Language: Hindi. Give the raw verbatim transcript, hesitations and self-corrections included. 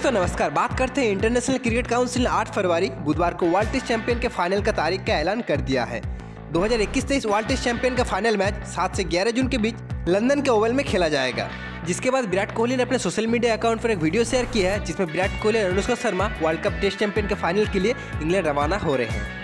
दोस्तों नमस्कार। बात करते हैं इंटरनेशनल क्रिकेट काउंसिल ने आठ फरवरी बुधवार को वर्ल्ड टेस्ट चैंपियन के फाइनल का तारीख का ऐलान कर दिया है। दो हज़ार इक्कीस तेईस वर्ल्ड टेस्ट चैंपियन का फाइनल मैच सात से ग्यारह जून के बीच लंदन के ओवल में खेला जाएगा। जिसके बाद विराट कोहली ने अपने सोशल मीडिया अकाउंट पर एक वीडियो शेयर किया है, जिसमें विराट कोहली और Anushka Sharma world cup test champion के फाइनल के लिए इंग्लैंड रवाना हो रहे हैं।